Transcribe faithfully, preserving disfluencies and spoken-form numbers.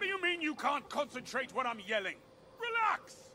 What do you mean you can't concentrate when I'm yelling? Relax!